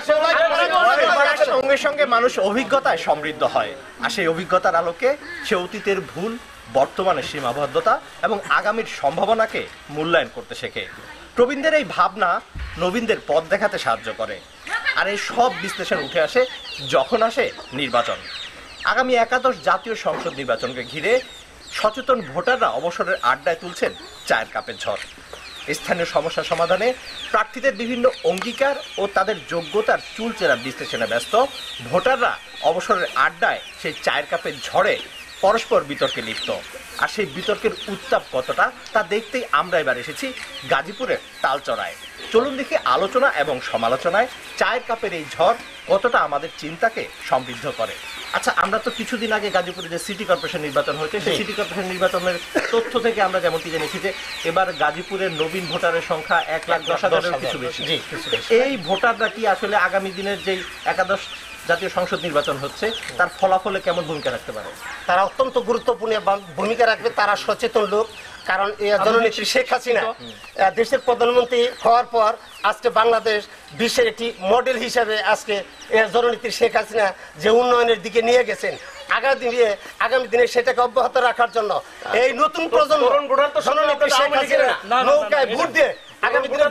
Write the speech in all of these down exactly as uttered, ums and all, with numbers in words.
সঙ্গে সঙ্গে মানুষ অভিজ্ঞতায় সমৃদ্ধ হয়, আর সেই অভিজ্ঞতার আলোকে সে অতীতের ভুল, বর্তমানের সীমাবদ্ধতা এবং আগামীর সম্ভাবনাকে মূল্যায়ন করতে শেখে। প্রবীণদের এই ভাবনা নবীনদের পথ দেখাতে সাহায্য করে। আর এই সব বিশ্লেষণ উঠে আসে যখন আসে নির্বাচন। আগামী একাদশ জাতীয় সংসদ নির্বাচনকে ঘিরে সচেতন ভোটাররা অবসরের আড্ডায় তুলছেন চায়ের কাপের ঝড়। স্থানীয় সমস্যা সমাধানে প্রার্থীদের বিভিন্ন অঙ্গীকার ও তাদের যোগ্যতার চুলচেরা বিশ্লেষণে ব্যস্ত ভোটাররা অবসরের আড্ডায় সেই চায়ের কাপের ঝড়ে পরস্পর বিতর্কে লিপ্ত। আর সেই বিতর্কের উত্তাপ কতটা তা দেখতেই আমরা এবার এসেছি গাজীপুরের তালচড়ায়। চলুন দেখি আলোচনা এবং সমালোচনায় চায়ের কাপের এই ঝড় কতটা আমাদের চিন্তাকে সমৃদ্ধ করে। আচ্ছা, আমরা তো কিছুদিন আগে গাজীপুরে যে সিটি কর্পোরেশন নির্বাচন হয়েছে, সেই সিটি কর্পোরেশন নির্বাচনের তথ্য থেকে আমরা যেমনটি জেনেছি যে এবার গাজীপুরের নবীন ভোটারের সংখ্যা এক লাখ দশ হাজারের কিছু বেশি। এই ভোটাররা কি আসলে আগামী দিনের যেই একাদশ জাতীয় সংসদ নির্বাচন হচ্ছে তার ফলাফলে কেমন ভূমিকা রাখতে পারে? তারা অত্যন্ত গুরুত্বপূর্ণ ভূমিকা রাখবে। তারা সচেতন লোক, কারণ জননেত্রী শেখ হাসিনা দেশের প্রধানমন্ত্রী হওয়ার পর আজকে বাংলাদেশ বিশ্বের একটি মডেল হিসাবে আজকে জননেত্রী শেখ হাসিনা যে উন্নয়নের দিকে নিয়ে গেছেন, আগামী দিনে আগামী দিনে সেটাকে অব্যাহত রাখার জন্য এই নতুন প্রজন্ম জননেত্রী শেখ হাসিনা নৌকায় ভোট দিয়ে আগামী দিনে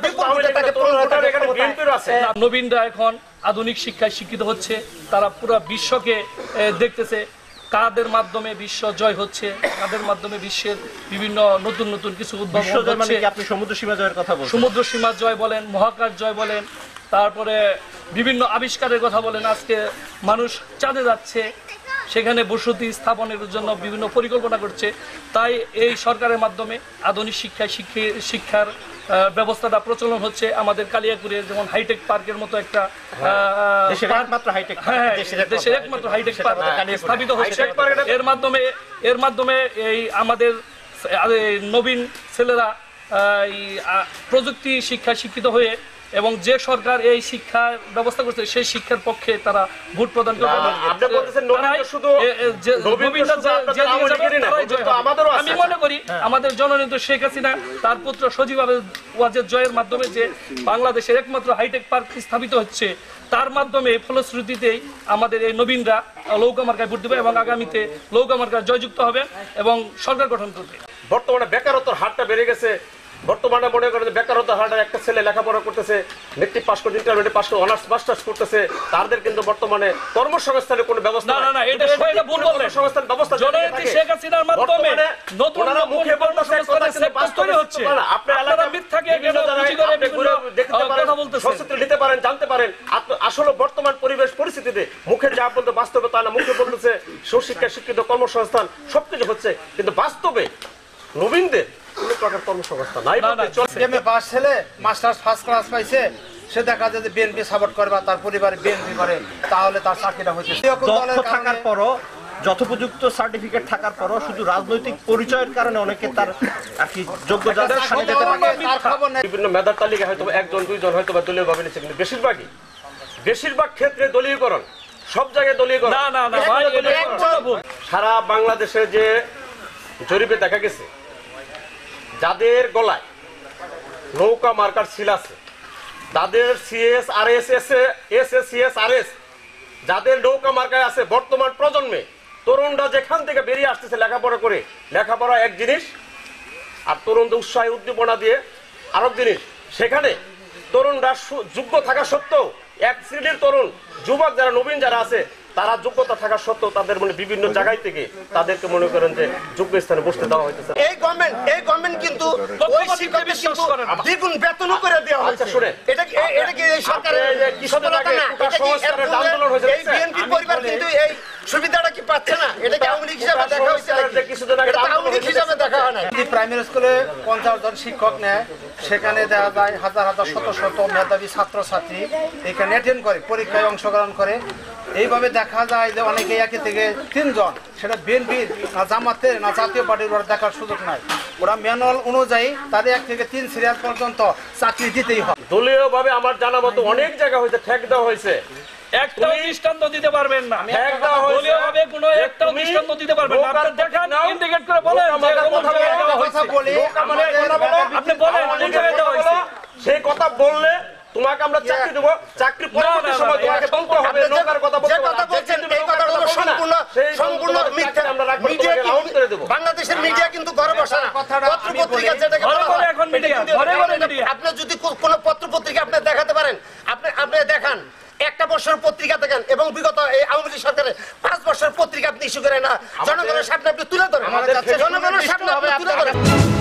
নবীনরা এখন আধুনিক শিক্ষায় শিক্ষিত হচ্ছে। তারা পুরো বিশ্বকে দেখতেছে কাদের মাধ্যমে বিশ্ব জয় হচ্ছে, কাদের মাধ্যমে বিশ্বের বিভিন্ন নতুন নতুন কিছু উদ্ভাবন হচ্ছে। আপনি সমুদ্র সীমা জয়ের কথা বলেন, সমুদ্র সীমা জয় বলেন, মহাকাশ জয় বলেন, তারপরে বিভিন্ন আবিষ্কারের কথা বলেন। আজকে মানুষ চাঁদে যাচ্ছে, সেখানে বসতি স্থাপনের জন্য বিভিন্ন পরিকল্পনা করছে। তাই এই সরকারের মাধ্যমে আধুনিক শিক্ষায় শিক্ষার ব্যবস্থাটা প্রচলন হচ্ছে। আমাদের কালিয়াকুড়ে যেমন হাইটেক পার্কের মতো একটা দেশের একমাত্র হাইটেক পার্ক স্থাপিত হচ্ছে। এর মাধ্যমে এর মাধ্যমে এই আমাদের নবীন ছেলেরা প্রযুক্তি শিক্ষায় শিক্ষিত হয়ে এবং যে সরকার এই শিক্ষা ব্যবস্থা করছে সেই শিক্ষার পক্ষে তারা ভোট প্রদান করবে। আমি মনে করি আমাদের জননেত্রী শেখ হাসিনা তার পুত্র সজীব ওয়াজেদ জয়ের মাধ্যমে যে বাংলাদেশের একমাত্র হাইটেক পার্ক স্থাপিত হচ্ছে, তার মাধ্যমে ফলশ্রুতিতেই আমাদের এই নবীনরা লৌকা মার্কায় ভোট দেবে এবং আগামীতে লৌকা মার্কায় জয়যুক্ত হবে এবং সরকার গঠন করবে। বর্তমানে বেকারত্বের হারটা বেড়ে গেছে। বর্তমানে মনে করেন যে বেকারত্বের হারটা একটা ছেলে লেখাপড়া করতেছে, মেট্রিক পাস করে ইন্টারমিডিয়েট পাস করে অনার্স মাস্টার্স করতেছে, তাদের কিন্তু বর্তমানে কর্মসংস্থানের কোনো ব্যবস্থা না। না, এটা এটা ভুল বললেন। কর্মসংস্থান ব্যবস্থা জননেত্রী শেখ হাসিনার মাধ্যমে নতুন মুখে বলতেছে কথা কিন্তু বাস্তবে হচ্ছে। আপনি এলাকা মিথ্যাকে কেন বুঝি করে দেখতে পারেন, সচেতন নিতে পারেন, জানতে পারেন। আসলে বর্তমান পরিবেশ পরিস্থিতিতে মুখে যা বলতে বাস্তবে তা না। মুখে বলতেছে সুশিক্ষা, শিক্ষিত, কর্মসংস্থান সবকিছু হচ্ছে, কিন্তু বাস্তবে নবীনদের কোনো প্রকার কর্মসংস্থান নাই। পাস ছেলে মাস্টার্স ফার্স্ট ক্লাস পাইছে, সে দেখা যায় যে বিএনপি সাপোর্ট করে বা তার পরিবারে বিএনপি করে, তাহলে তার চাকরিটা হচ্ছে। থাকার পরও যথোপযুক্ত সার্টিফিকেট থাকার পরও শুধু রাজনৈতিক পরিচয়ের কারণে অনেকে তার আর কি যোগ্য বিভিন্ন মেধার তালিকা হয়তো একজন দুইজন হয়তো বা দলীয় ভাবে নিচ্ছে, কিন্তু বেশিরভাগই বেশিরভাগ ক্ষেত্রে দলীয়করণ, সব জায়গায় দলীয়করণ। সারা বাংলাদেশে যে জরিপে দেখা গেছে যাদের গলায় নৌকা মার্কার সিল আছে, তাদের সিএস আর S S S S CS আর এস যাদের নৌকা মার্কায় আছে, বর্তমান প্রজন্মে তরুণরা যেখান থেকে বেরিয়ে আসতেছে লেখাপড়া করে, লেখাপড়া এক জিনিস আর তরুণদের উৎসাহ উদ্দীপনা দিয়ে আরেক জিনিস। সেখানে তরুণরা যোগ্য থাকা সত্ত্বেও এক শ্রেণীর তরুণ যুবক যারা নবীন যারা আছে, তারা যোগ্যতা থাকা সত্ত্বেও তাদের মানে বিভিন্ন জায়গায় থেকে তাদেরকে মনে করেন যে যোগ্য স্থানে বসতে দেওয়া হইতেছে। এই গভর্নমেন্ট এই গভর্নমেন্ট কিন্তু ওই শিক্ষকদের কিন্তু দ্বিগুণ বেতন করে দেওয়া হচ্ছে। শুনে এটা কি এটা কি এই সরকারের কিছুদিন আগে কোটা সংস্কারের আন্দোলন হয়েছে, এই বিএনপি পরিবার কিন্তু এই সুবিধাটা কি পাচ্ছে না? এটা কি আওয়ামী লীগ হিসাবে দেখা হচ্ছে নাকি? কিছুদিন আগে আওয়ামী লীগ হিসাবে দেখা হয় না। যদি প্রাইমারি স্কুলে পঞ্চাশ জন শিক্ষক নেয়, সেখানে দেখা যায় হাজার হাজার শত শত মেধাবী ছাত্রছাত্রী এখানে অ্যাটেন্ড করে, পরীক্ষায় অংশগ্রহণ করে। এইভাবে দেখা যায় যে অনেকে একে থেকে তিনজন, সেটা বিএনপির না জামাতের না জাতীয় পার্টির ওরা দেখার সুযোগ নাই। ওরা ম্যানুয়াল অনুযায়ী তাদের এক থেকে তিন সিরিয়াল পর্যন্ত চাকরি দিতেই হয়। দলীয় ভাবে আমার জানা মতো অনেক জায়গা হয়েছে ঠেক দেওয়া হয়েছে। একটা দৃষ্টান্ত দিতে পারবেন না, দলীয় ভাবে কোনো একটা দৃষ্টান্ত দিতে পারবেন না। আপনি দেখান, ইন্ডিকেট করে বলেন আপনি বলেন কোন জায়গায় দেওয়া হয়েছে। সেই কথা বললে তোমাকে আমরা চাকরি দেবো, চাকরি পরবর্তী সময় তোমাকে বলতে হবে, নৌকার কথা বলতে হবে। কথা বলছেন এই কথাটা হলো সম্পূর্ণ সম্পূর্ণ মিথ্যা। আমরা রাখবো, মিডিয়া তোমাকে আউট করে দেব। বাংলাদেশের মিডিয়া কিন্তু ঘরে বসে না, পত্র পত্রিকা যেটাকে বলা হয় এখন মিডিয়া ঘরে ঘরে মিডিয়া। আপনি যদি কোন পত্র পত্রিকা আপনি দেখাতে পারেন, আপনি আপনি দেখান একটা বছর পত্রিকা দেখেন এবং বিগত এই আওয়ামী লীগ সরকারের পাঁচ বছর পত্রিকা আপনি ইস্যু করে না, জনগণের সামনে আপনি তুলে ধরেন, জনগণের সামনে আপনি তুলে ধরেন।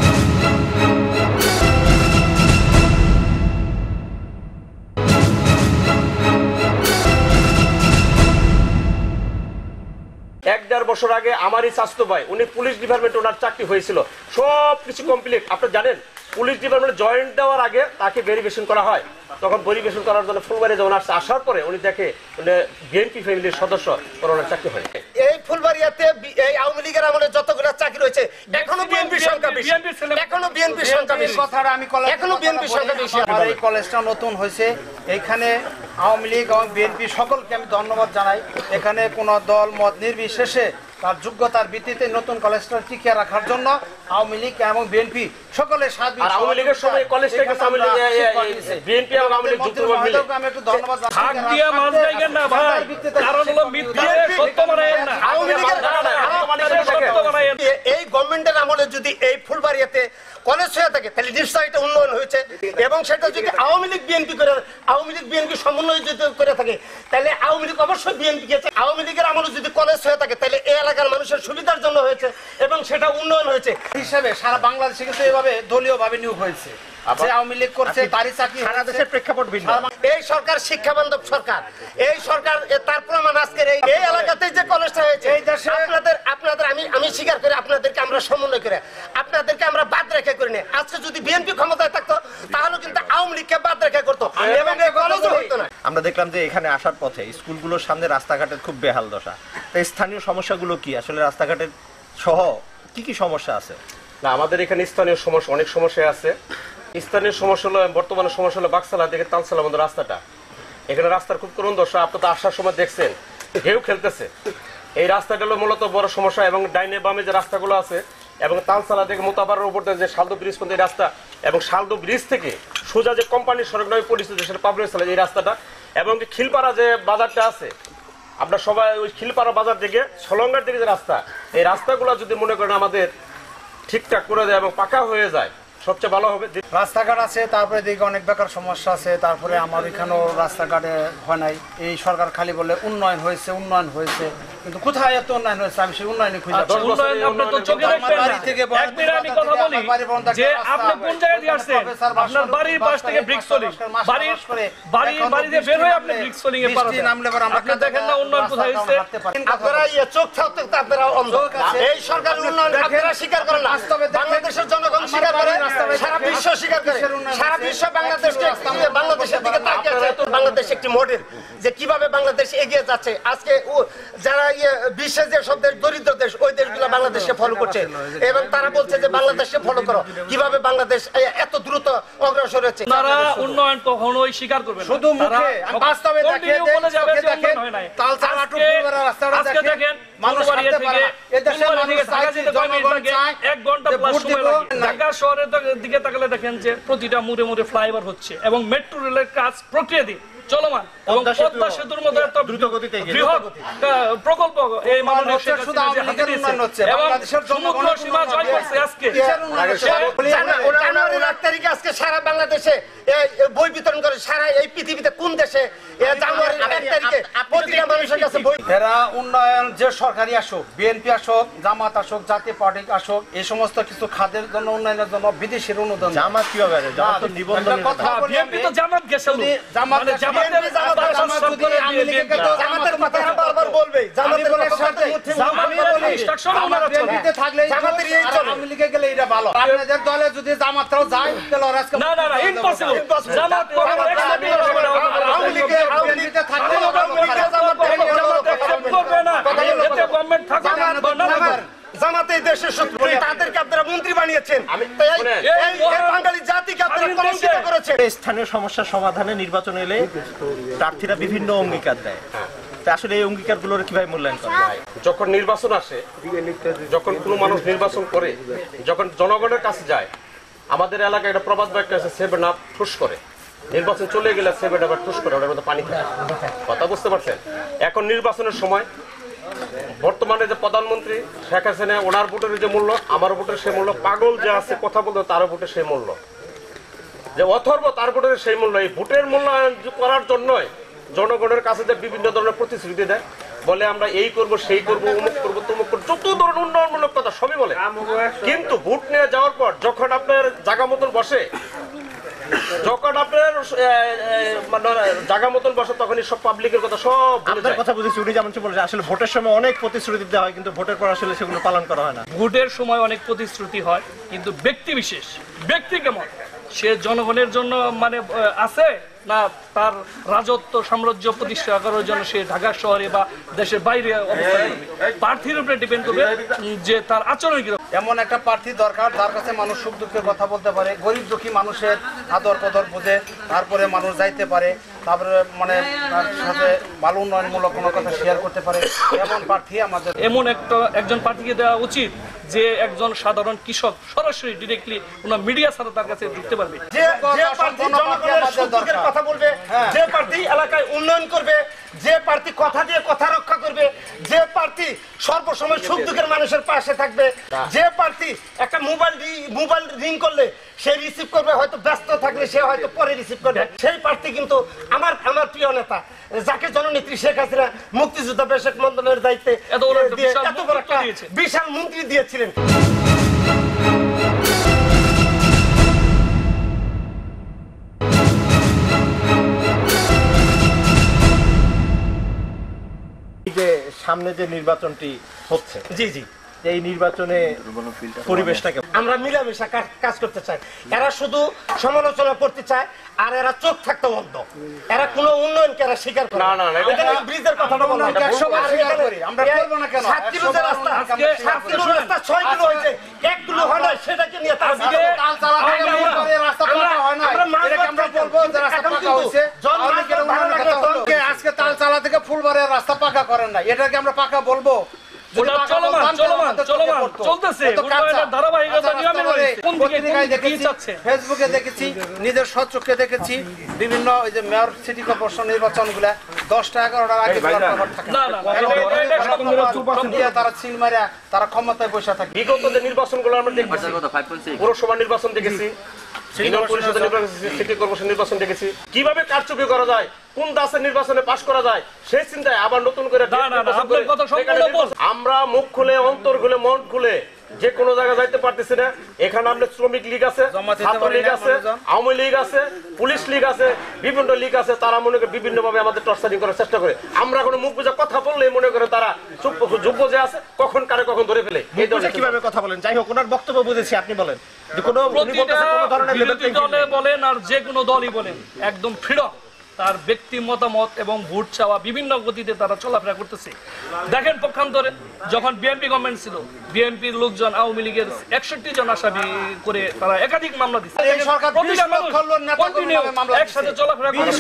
এক দেড় বছর আগে আমারই স্বাস্থ্য ভাই, উনি পুলিশ ডিপার্টমেন্টে ওনার চাকরি হয়েছিল, সব কিছু কমপ্লিট। আপনি জানেন পুলিশ ডিপার্টমেন্টে জয়েন্ট দেওয়ার আগে তাকে ভেরিফিকেশন করা হয়, তখন ভেরিফিকেশন করার জন্য ফুলবাড়ি যখন আসছে, আসার পরে উনি দেখে বিএনপি ফ্যামিলির সদস্য, ওনার চাকরি হয়। এই ফুলবাড়িয়াতে এই আওয়ামী লীগের আমলে যতগুলো চাকরি হয়েছে এখনো বিএনপির সংখ্যা বেশি, এখনো বিএনপির সংখ্যা বেশি। কথাটা আমি কলেজ এখনো বিএনপির সংখ্যা বেশি। আমার এই কলেজটা নতুন হয়েছে, এখানে আওয়ামী লীগ এবং বিএনপি সকলকে আমি ধন্যবাদ জানাই। এখানে কোনো দল মত নির্বিশেষে তার যোগ্যতার ভিত্তিতে নতুন কলেজটা টিকিয়ে রাখার জন্য আওয়ামী লীগ এবং বিএনপি সকলের সাথ আর আওয়ামী লীগের সময় কলেজটাকে আওয়ামী লীগ বিএনপি এবং আওয়ামী লীগ যুক্ত মিলে আমি একটু ধন্যবাদ হাত দিয়ে মাছ গাইবেন না ভাই, কারণ হলো মিথ্যা সত্য বানায়েন না। আওয়ামী লীগের সত্য বানায়েন। এই গভর্নমেন্টের আমলে যদি এই ফুলবাড়িয়াতে কলেজ হয়ে থাকে তাহলে নিশ্চয়ই এটা উন্নয়ন হয়েছে, এবং সেটা যদি আওয়ামী লীগ বিএনপি করে আওয়ামী লীগ বিএনপি সমন্বয় যদি করে থাকে তাহলে আওয়ামী লীগ অবশ্যই বিএনপি গেছে। আওয়ামী লীগের আমলে যদি কলেজ হয়ে থাকে তাহলে এই এলাকার মানুষের সুবিধার জন্য হয়েছে এবং সেটা উন্নয়ন হয়েছে। হিসাবে সারা বাংলাদেশে কিন্তু এভাবে দলীয় ভাবে নিয়োগ হয়েছে, যে আওয়ামী লীগ করছে তারই চাকরি। সারা দেশের প্রেক্ষাপট ভিন্ন। এই সরকার শিক্ষা বান্ধব সরকার, এই সরকার তার প্রমাণ আজকের এই এই এলাকাতে যে কলেজটা হয়েছে এই দেশে আপনাদের আপনাদের আমি আমি স্বীকার করি আপনাদেরকে আমরা সমন্বয় করে আপনাদেরকে আমরা বাদ রেখে করি না। আজকে যদি বিএনপি ক্ষমতায় থাকতো তাহলে কিন্তু আওয়ামী লীগকে বাদ রেখে করতো এবং এই কলেজও হতো না। আমরা দেখলাম যে এখানে আসার পথে স্কুলগুলোর সামনে রাস্তাঘাটের খুব বেহাল দশা। তো স্থানীয় সমস্যাগুলো কি, আসলে রাস্তাঘাটের সহ কি কি সমস্যা আছে? না, আমাদের এখানে স্থানীয় সমস্যা অনেক সমস্যা আছে। স্থানীয় সমস্যা হলো, বর্তমানে সমস্যা হলো বাক্সালা থেকে তালসালা আমাদের রাস্তাটা, এখানে রাস্তার খুব করুণ দশা। আপনি তো আসার সময় দেখছেন ঢেউ খেলতেছে, এই রাস্তাটা হলো মূলত বড় সমস্যা। এবং ডাইনে বামে যে রাস্তাগুলো আছে এবং তালসালা থেকে মোতাবারের উপর যে শালদো ব্রিজ পর্যন্ত এই রাস্তা, এবং শালদো ব্রিজ থেকে সোজা যে কোম্পানির সড়ক নামে পরিচিত সেটা পাবলিক এই রাস্তাটা, এবং খিলপাড়া যে বাজারটা আছে আপনার সবাই ওই খিলপাড়া বাজার থেকে সলঙ্গার দিকে যে রাস্তা, এই রাস্তাগুলো যদি মনে করেন আমাদের ঠিকঠাক করে দেয় এবং পাকা হয়ে যায় সবচেয়ে ভালো হবে। রাস্তাঘাট আছে, তারপরে দিকে অনেক বেকার সমস্যা আছে, তারপরে আমার এখানেও রাস্তাঘাটে হয় নাই। এই সরকার খালি বলে উন্নয়ন হয়েছে উন্নয়ন হয়েছে, কিন্তু কোথায় এত উন্নয়ন হয়েছে আমি সেই উন্নয়নই খুঁজে পাচ্ছি না। উন্নয়ন আপনি তো চোখে দেখবেন না। এক মিনিট আমি কথা বলি যে আপনি কোন জায়গায় দিয়ে আসছেন, আপনার বাড়ির পাশ থেকে ব্রিক্স সোলিং, বাড়ির বাড়ি বাড়িতে বের হয়ে আপনি ব্রিক্স সোলিং এ পারেন, আপনি দেখেন না উন্নয়ন কোথায় হচ্ছে। আপনারা ইয়ে চোখ থাকতে আপনারা অন্ধ। এই সরকার উন্নয়ন আপনারা স্বীকার করেন না, বাংলাদেশের জনগণ স্বীকার করে, সারা বিশ্ব স্বীকার করে, সারা বিশ্ব বাংলাদেশকে বাংলাদেশের দিকে তাকিয়ে আছে। বাংলাদেশ একটি মডেল যে কিভাবে বাংলাদেশ এগিয়ে যাচ্ছে। আজকে যারা বিশ্বের যে সব দেশ দরিদ্র দেশ ওই দেশগুলো বাংলাদেশকে ফলো করছে এবং তারা বলছে যে বাংলাদেশকে ফলো করো, কিভাবে বাংলাদেশ এত দ্রুত অগ্রসর হচ্ছে। তারা উন্নয়ন কখনোই স্বীকার করবে না, শুধু মুখে, বাস্তবে দেখে বলে যাবে যে উন্নয়ন হয় নাই। তালসালা নাটক পুরো রাস্তাটা দেখেন, মানুষ হাঁটতে পারে না। এই দেশে মানুষ চাইছে জনগণ চায় এক ঘন্টা প্লাস সময় লাগে। ঢাকা শহরের দিকে তাকালে দেখেন যে প্রতিটা মুড়ে মুড়ে ফ্লাইওভার হচ্ছে এবং মেট্রো রেলের কাজ প্রক্রিয়াধীন চলমান, এবং পদ্মা সেতুর মতো এত দ্রুত গতিতে বৃহৎ প্রকল্প এই মাননীয় শেখ হাসিনা যে হাতে দিয়েছে এবং সমুদ্র সীমা জয় করছে। আজকে জানুয়ারির আট তারিখে আজকে সারা বাংলাদেশে বই বিতরণ করে, সারা এই পৃথিবীতে কোন দেশে জানুয়ারির এক তারিখে প্রতিটা মানুষের কাছে বই। এরা উন্নয়ন যে সরকারি আসুক, বিএনপি আসুক, জামাত আসুক, জাতীয় পার্টি আসুক, এই সমস্ত কিছু খাদের জন্য উন্নয়নের জন্য বিদেশের অনুদান। জামাত কি হবে? জামাত তো নিবন্ধন কথা বিএনপি তো জামাত গেছে, জামাত জামাতের কথা বারবার বলবে, জামাতের সাথে জামাতের এই চলে আওয়ামী লীগে গেলে এটা ভালো। আপনাদের দলে যদি জামাতরাও যায় তাহলে ওরা আজকে না না না ইম্পসিবল। জামাত করবে আওয়ামী লীগে আওয়ামী লীগে থাকলে আওয়ামী লীগে জামাত করবে না, এতে গভর্নমেন্ট থাকবে না। জামাতে দেশের শত্রু, তাদেরকে আপনারা মন্ত্রী বানিয়েছেন, এই বাঙালি জাতিকে আপনারা কলঙ্কিত করেছেন। স্থানীয় সমস্যার সমাধানে নির্বাচন এলে প্রার্থীরা বিভিন্ন অঙ্গীকার দেয়, তা আসলে এই অঙ্গীকারগুলোর কিভাবে মূল্যায়ন করা হয়? যখন নির্বাচন আসে, যখন কোনো মানুষ নির্বাচন করে, যখন জনগণের কাছে যায়, আমাদের এলাকায় একটা প্রবাদ বাক্য আছে, সেভেন আপ ফুস করে। নির্বাচন চলে গেলে সেভেন আবার টুস করে ওটার মধ্যে পানি থাকে কথা বুঝতে পারছেন এখন নির্বাচনের সময় বর্তমানে যে প্রধানমন্ত্রী শেখ হাসিনা ওনার ভোটের যে মূল্য আমার ভোটের সে মূল্য পাগল যে আছে কথা বলতে তার ভোটের সেই মূল্য যে অথর্ব তার ভোটের সেই মূল্য এই ভোটের মূল্যায়ন করার জন্যই জনগণের কাছে যে বিভিন্ন ধরনের প্রতিশ্রুতি দেয় বলে আমরা এই করব সেই করব অমুক করবো তমুক করবো যত ধরনের উন্নয়নমূলক কথা সবই বলে কিন্তু ভোট নিয়ে যাওয়ার পর যখন আপনার জায়গা মতন বসে যখন আপনার জায়গা মতন বসে তখনই সব পাবলিকের কথা সব আপনার কথা বুঝেছি উনি যেমন বলেছেন আসলে ভোটের সময় অনেক প্রতিশ্রুতি দেওয়া হয় কিন্তু ভোটের পর আসলে সেগুলো পালন করা হয় না ভোটের সময় অনেক প্রতিশ্রুতি হয় কিন্তু ব্যক্তি বিশেষ ব্যক্তি কেমন সে জনগণের জন্য মানে আছে না তার রাজত্ব সাম্রাজ্য প্রতিষ্ঠা করার জন্য সে ঢাকা শহরে বা দেশের বাইরে অবস্থান করবে প্রার্থীর উপরে ডিপেন্ড করবে যে তার আচরণ কিরকম এমন একটা প্রার্থী দরকার যার কাছে মানুষ সুখ দুঃখের কথা বলতে পারে গরিব দুঃখী মানুষের আদর কদর বুঝে তারপরে মানুষ যাইতে পারে তারপরে মানে তার সাথে ভালো উন্নয়নমূলক কোনো কথা শেয়ার করতে পারে এমন প্রার্থী আমাদের এমন একটা একজন প্রার্থীকে দেওয়া উচিত যে একজন সাধারণ কৃষক সরাসরি ডিরেক্টলি কোনো মিডিয়া ছাড়া তার কাছে ঢুকতে পারবে যে যে প্রার্থী জনগণের সুখের কথা বলবে যে প্রার্থী এলাকায় উন্নয়ন করবে যে প্রার্থী কথা দিয়ে কথা রক্ষা করবে যে প্রার্থী সর্বসময় সুখ দুঃখের মানুষের পাশে থাকবে যে প্রার্থী একটা মোবাইল মোবাইল রিং করলে সে রিসিভ করবে হয়তো ব্যস্ত থাকলে সে হয়তো পরে রিসিভ করবে সেই প্রার্থী কিন্তু আমার আমার প্রিয় নেতা যাকে জননেত্রী শেখ হাসিনা মুক্তিযোদ্ধা বেশেক মন্ত্রণের দায়িত্বে এত বড় একটা বিশাল মন্ত্রী দিয়েছিলেন যে সামনে যে নির্বাচনটি হচ্ছে জি জি এই নির্বাচনে পরিবেশটাকে আমরা মিলামিশা কাজ করতে চাই এরা শুধু সমালোচনা করতে চায় আর এরা চোখ থাকতে অন্ধ এরা কোনো উন্নয়নকে এরা স্বীকার করে না না ব্রিজের কথা বলা আমরা করব না কেন সাত কিলো যে রাস্তা সাত কিলো রাস্তা ছয় কিলো হয়েছে এক কিলো হয় না সেটাকে নিয়ে তারা তাল চালা থেকে মূল করে রাস্তা পাকা হয় না এটা আমরা বলবো যে রাস্তা পাকা হইছে অনেকের উন্নয়ন কথা আজকে তাল চালা থেকে ফুলবাড়ির রাস্তা পাকা করেন না এটাকে আমরা পাকা বলবো ফেসবুকে দেখেছি নিজের সচক্ষে দেখেছি বিভিন্ন ওই যে মেয়র সিটি কর্পোরেশন নির্বাচন গুলা দশটা এগারোটার আগে তারা সিল মারিয়া তারা ক্ষমতায় বসে থাকে বিগত যে নির্বাচন গুলো আমরা দেখেছি পৌরসভা নির্বাচন দেখেছি সিটি কর্পোরেশন নির্বাচন দেখেছি কিভাবে কারচুপি করা যায় কোন দাসের নির্বাচনে পাশ করা যায় সেই চিন্তায় আবার নতুন করে আমরা মুখ খুলে অন্তর খুলে মন খুলে যে কোনো জায়গায় যাইতে পারতেছি না এখানে আমাদের শ্রমিক লীগ আছে ছাত্র লীগ আছে আওয়ামী লীগ আছে পুলিশ লীগ আছে বিভিন্ন লীগ আছে তারা মনে করে বিভিন্ন ভাবে আমাদের টর্চারিং করার চেষ্টা করে আমরা কোনো মুখ বুঝে কথা বললে মনে করে তারা চুপ যোগ্য যে আছে কখন কারে কখন ধরে ফেলে এই ধরনের কিভাবে কথা বলেন যাই হোক ওনার বক্তব্য বুঝেছি আপনি বলেন যে কোনো দলে বলেন আর যে কোনো দলই বলেন একদম ফ্রিডম তার ব্যক্তি মতামত এবং ভোট চাওয়া বিভিন্ন গতিতে তারা চলাফেরা করতেছে দেখেন পক্ষান্তরে যখন বিএনপি গভর্নমেন্ট ছিল বিএনপির লোকজন আওয়ামী লীগের একষট্টি জন আসামি করে তারা একাধিক মামলা দিচ্ছে একসাথে চলাফেরা করে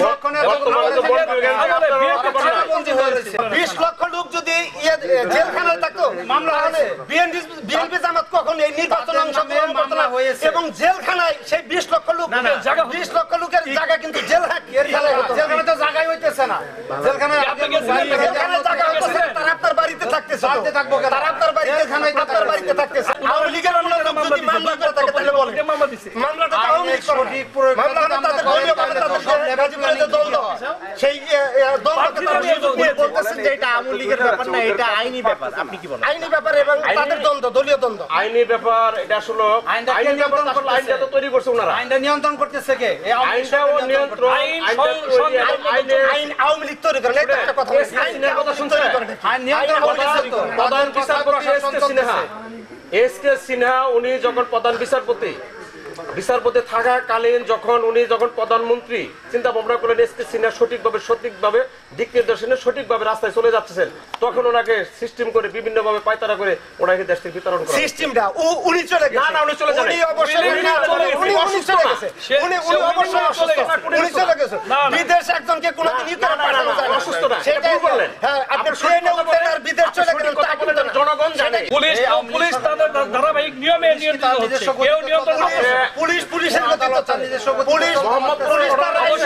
বিশ লক্ষ লোক যদি জেলখানায় থাকতো মামলা হলে বিএনপি জামাত কখন এই নির্বাচন অংশগ্রহণ করতো না এবং জেলখানায় সেই বিশ লক্ষ লোক বিশ লক্ষ লোকের জায়গা কিন্তু জেল জেলখানে তো জায়গায় হইতেছে না জেলখানে জায়গা হইতেছে তারা আপনার বাড়িতে থাকতেছে বাড়িতে থাকবো তারা আপনার বাড়িতে আপনার বাড়িতে থাকতেছে আওয়ামী লীগের যদি মামলা করে থাকে তাহলে বলেন মামলাটা আওয়ামী লীগ সঠিক প্রয়োগ মামলাটা তাদের দলীয় ভাবে তাদের গাজীপুরে যে দল সেই দলকে তারা সুযোগ দিয়ে বলতেছেন যে এটা আওয়ামী লীগের ব্যাপার না এটা আইনি ব্যাপার আপনি কি বলেন আইনি ব্যাপার এবং তাদের দ্বন্দ্ব দলীয় দ্বন্দ্ব আইনি ব্যাপার এটা আসলে আইনি ব্যাপার আসলে আইনটা তো তৈরি করছে ওনারা আইনটা নিয়ন্ত্রণ করতেছে কে এই আইনটাও নিয়ন্ত্রণ আইন আওয়ামী লীগ তৈরি করে এটা একটা কথা আইনের কথা শুনছেন আইন নিয়ন্ত্রণ করতেছে তো প্রধান বিচারপতি S K Sinha S K Sinha উনি যখন প্রধান বিচারপতি বিচারপতি থাকাকালীন যখন উনি যখন প্রধানমন্ত্রী চিন্তা ভাবনা করলেন এস কে সিনহা সঠিকভাবে সঠিকভাবে দিক নির্দেশনে সঠিকভাবে রাস্তায় চলে যাচ্ছেন তখন ওনাকে সিস্টেম করে বিভিন্ন ভাবে পায়তারা করে ওনাকে দেশ থেকে বিতরণ করা সিস্টেমটা উনি চলে গেছে না না উনি চলে যান উনি অবশ্যই উনি অসুস্থ গেছে উনি উনি অবশ্যই অসুস্থ উনি চলে গেছে বিদেশ একজনকে কোনোদিন নিতে পারে না অসুস্থ না সেটা বললেন হ্যাঁ আপনি ট্রেনে উঠলেন আর বিদেশ চলে গেলেন তা বলেন জনগণ জানে পুলিশ পুলিশ তাদের ধারাবাহিক নিয়মে নিয়ন্ত্রিত হচ্ছে কেউ নিয়ন্ত্রণ করছে পুলিশ পুলিশের গতি তো চলে পুলিশ মোহাম্মদ পুলিশ তার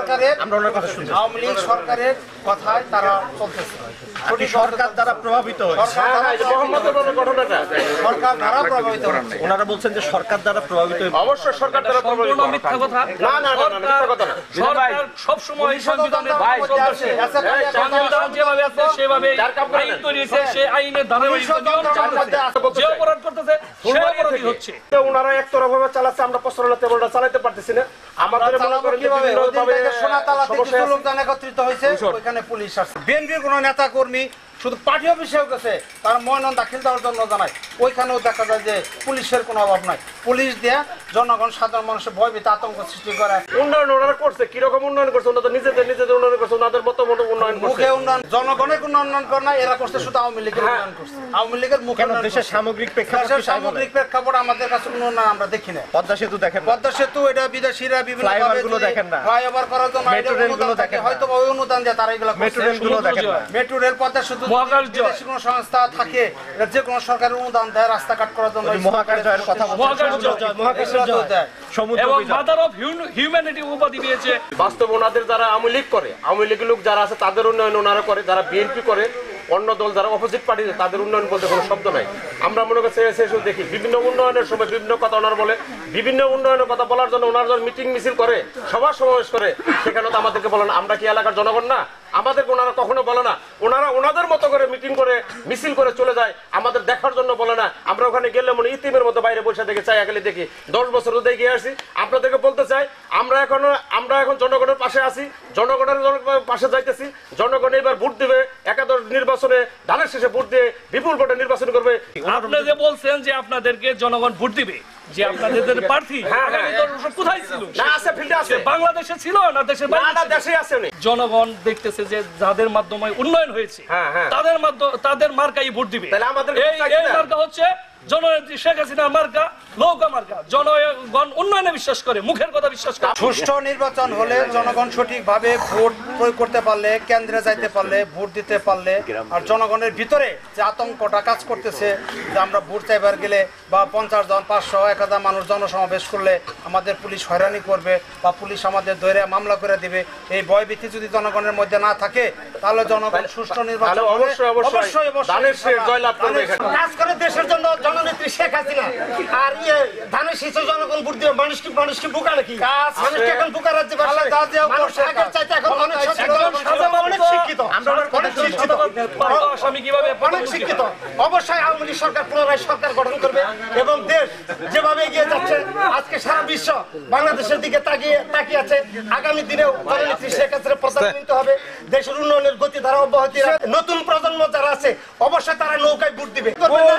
সরকারের আমরা ওনার কথা শুনছি। আওয়ামী লীগ সরকারের কথায় তারা চলতেছে। আপনি সরকার দ্বারা প্রভাবিত হয়েছে। সরকার দ্বারা মোহাম্মদের ঘটনাটা সরকার দ্বারা প্রভাবিত হচ্ছে। ওনারা বলছেন যে সরকার দ্বারা প্রভাবিত হয়ে অবশ্যই সরকার দ্বারা প্রভাবিত। সম্পূর্ণ মিথ্যা কথা। না না না না মিথ্যা কথা না। সরকার সবসময় সংবিধানের ভাই, চলতেছে। সংবিধান যেভাবে আছে সেভাবে যার কাম করেন। আইন তৈরি হয়েছে, সেই আইনের ধারাবাহিক নিয়ম চলতেছে। যে অপরাধ করতেছে সে অপরাধী হচ্ছে। ওনারা একতরফাভাবে চালাচ্ছে, আমরা প্রচারণা তেমনটা চালাতে পারতেছি না। আমাদের মনে করেন যে কিভাবে বিভিন্ন ওই দিন ভাবে থেকে সোনাতলাতে সমস্যা কিছু আছে। লোকজন একত্রিত হয়েছে, ওইখানে পুলিশ আসছে। বিএনপির কোনো নেতা কর্মী শুধু পার্টি অফিসেও গেছে, তার মনোনয়ন দাখিল দেওয়ার জন্য জানায়, ওইখানেও দেখা যায় যে পুলিশের কোনো অভাব নাই। পুলিশ দিয়ে জনগণ সাধারণ মানুষের ভয়ভীত আতঙ্ক সৃষ্টি করে। উন্নয়ন ওনারা করছে, কিরকম উন্নয়ন করছে? ওনারা তো নিজেদের নিজেদের উন্নয়ন করছে, ওনাদের মতো মতো উন্নয়ন করছে। মুখে উন্নয়ন, জনগণের কোনো উন্নয়ন করে না, এরা করছে শুধু আওয়ামী লীগের উন্নয়ন করছে। আওয়ামী লীগের মুখে কেন দেশের সামগ্রিক প্রেক্ষাপট দেশের কি তাই বলে? সামগ্রিক প্রেক্ষাপট আমাদের কাছে কোনো উন্নয়ন আমরা দেখি না। পদ্মা সেতু দেখেন না? পদ্মা সেতু এটা বিদেশিরা বিভিন্ন ফ্লাইওভার গুলো দেখেন না? ফ্লাইওভার করার জন্য মেট্রো রেল গুলো দেখেন না? হয়তো ওই অনুদান দিয়ে তারা এগুলো মেট্রো রেল গুলো দেখেন না? মেট্রো রেল পথে শুধু মহাকাশ জয়। বিদেশি কোনো সংস্থা থাকে, এটা যে কোনো সরকারের অনুদান দেয় রাস্তাঘাট করার জন্য। ওই মহাকাশ জয়ের কথা বলছেন। মহাকাশ সমুদ্র জয়। জয়, মহাকাশের এগুলো জয়, দেয়। সমুদ্র এবং বিজয়। মাদার অফ হিউম্যানিটি উপাধি পেয়েছে। বাস্তব ওনাদের যারা আওয়ামী লীগ করে, আওয়ামী লীগের লোক যারা আছে তাদের উন্নয়ন ওনারা করে, যারা বিএনপি করে, অন্য দল যারা অপোজিট পার্টি তাদের উন্নয়ন বলতে কোনো শব্দ নাই। আমরা মনে করছি এসে এসে দেখি বিভিন্ন উন্নয়নের সময় বিভিন্ন কথা ওনারা বলে, বিভিন্ন উন্নয়নের কথা বলার জন্য ওনারা যখন মিটিং মিছিল করে, সভা সমাবেশ করে, সেখানে তো আমাদেরকে বলে না আমরা কি এলাকার জনগণ না? আমাদেরকে ওনারা কখনো বলে না। ওনারা ওনাদের মতো করে মিটিং করে মিছিল করে চলে যায়, আমাদের দেখার জন্য বলে না। আমরা ওখানে গেলে মনে ইতিমের মতো বাইরে বসে দেখে চাই আগে দেখি, দশ বছর দেখে আসি। আপনাদেরকে বলতে চাই আমরা এখন আমরা এখন জনগণের পাশে আছি, জনগণের পাশে যাইতেছি। জনগণ এবার ভোট দিবে, একাদশ নির্বাচনে ধানের শেষে ভোট দিয়ে বিপুল ভোটে নির্বাচন করবে। আপনি যে বলছেন যে আপনাদেরকে জনগণ ভোট দিবে, যে আপনাদের যে প্রার্থী হ্যাঁ, আগামী হ্যাঁ। দশ বছর কোথায় ছিল? না আছে, ফিল্ডে আছে, সে বাংলাদেশে ছিল না দেশের না বাইরে না ছিল? দেশে আছে উনি। জনগণ দেখতেছে যে যাদের মাধ্যমে উন্নয়ন হয়েছে হ্যাঁ, হ্যাঁ। তাদের মাধ্যমে তাদের মার্কাই ভোট দিবে। তাহলে আমাদের এই চাইতে এই না। মার্কা হচ্ছে জননেত্রী শেখ হাসিনার মার্কা, নৌকা মার্কা। জনগণ উন্নয়নে বিশ্বাস করে, মুখের কথা বিশ্বাস করে। সুষ্ঠু নির্বাচন হলে জনগণ সঠিকভাবে ভোট প্রয়োগ করতে পারলে, কেন্দ্রে যাইতে পারলে, ভোট দিতে পারলে, আর জনগণের ভিতরে যে আতঙ্কটা কাজ করতেছে যে আমরা ভোট চাইবার গেলে বা পঞ্চাশ জন পাঁচশো এক হাজার মানুষ জনসমাবেশ করলে আমাদের পুলিশ হয়রানি করবে বা পুলিশ আমাদের ধরে মামলা করে দিবে, এই ভয়ভীতি যদি জনগণের মধ্যে না থাকে তাহলে জনগণ সুষ্ঠু নির্বাচন তাহলে হলে অবশ্যই অবশ্যই ধানের শেষ জয়লাভ করবে এখানে। কাজ করে দেশের জন্য জননেত্রী শেখ হাসিনা। আর ইয়ে ধানের শীষে জনগণ ভোট দিয়ে মানুষ কি মানুষ কি বোকা নাকি? মানুষকে এখন বোকা রাজ্যে বাসে। মানুষ আগের চাইতে এখন অনেক সচেতন, অনেক শিক্ষিত। আমরা অনেক শিক্ষিত, আসামি কিভাবে অনেক শিক্ষিত। অবশ্যই আওয়ামী লীগ সরকার পুনরায় সরকার গঠন করবে এবং দেশ যেভাবে এগিয়ে যাচ্ছে, আজকে সারা বিশ্ব বাংলাদেশের দিকে তাকিয়ে তাকিয়ে আছে। আগামী দিনেও জননেত্রী শেখ হাসিনা প্রধানমন্ত্রী হবে, দেশের উন্নয়নের গতি ধারা অব্যাহতি রাখবে। নতুন প্রজন্ম যারা আছে অবশ্যই তারা নৌকায় ভোট দিবে।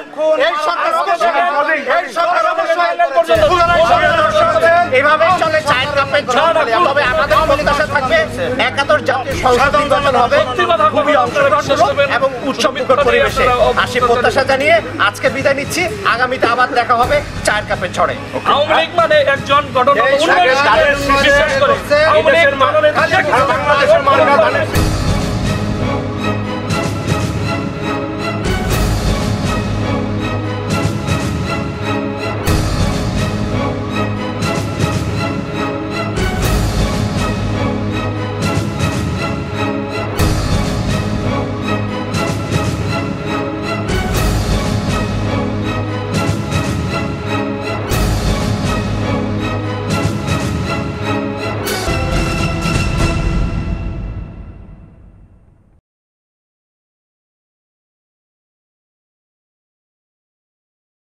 এই সরকার অবশ্যই এই সরকার অবশ্যই এভাবে চলে চায়ের কাপের ঝড়। তবে আমাদের প্রত্যাশা থাকবে একাদশ জাতীয় সংসদ নির্বাচন হবে খুবই অংশগ্রহণমূলক এবং উৎসবমুখর পরিবেশে। আসি প্রত্যাশা জানিয়ে আজকে বিদায় নিচ্ছি। আগামীতে আবার দেখা হবে চায়ের কাপের ঝড়ে। আওয়ামী লীগ মানে একজন গঠন উন্নয়ন বিশ্বাস করে। আওয়ামী লীগ